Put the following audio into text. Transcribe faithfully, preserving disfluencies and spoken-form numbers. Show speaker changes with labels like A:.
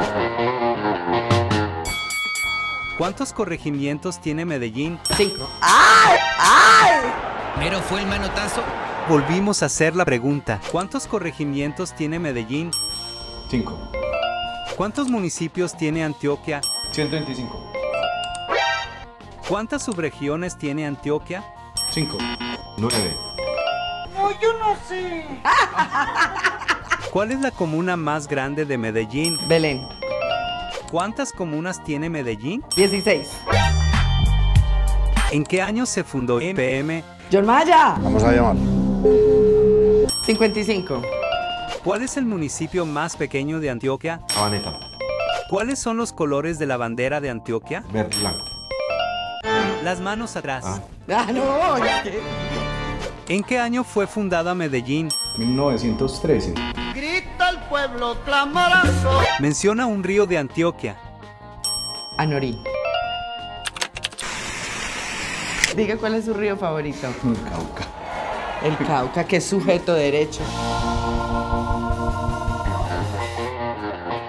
A: ¿Cuántos corregimientos tiene Medellín?
B: Cinco. ¡Ay! ¡Ay!
C: Primero fue el manotazo.
A: Volvimos a hacer la pregunta. ¿Cuántos corregimientos tiene Medellín?
D: Cinco.
A: ¿Cuántos municipios tiene Antioquia?
D: ciento veinticinco.
A: ¿Cuántas subregiones tiene Antioquia?
D: Cinco. Nueve.
B: No, yo no sé.
A: ¿Cuál es la comuna más grande de Medellín?
B: Belén.
A: ¿Cuántas comunas tiene Medellín?
B: Dieciséis.
A: ¿En qué año se fundó E P M?
B: John Maya.
D: Vamos a llamar.
B: cincuenta y cinco.
A: ¿Cuál es el municipio más pequeño de Antioquia?
D: Habaneta.
A: ¿Cuáles son los colores de la bandera de Antioquia?
D: Verde, blanco.
A: Las manos atrás.
D: Ah.
B: Ah, no, es que...
A: ¿En qué año fue fundada Medellín?
D: mil novecientos trece.
E: Grita el pueblo clamoroso.
A: Menciona un río de Antioquia.
B: Anorí. Diga cuál es su río favorito.
D: Cauca.
B: El Cauca, que es sujeto derecho.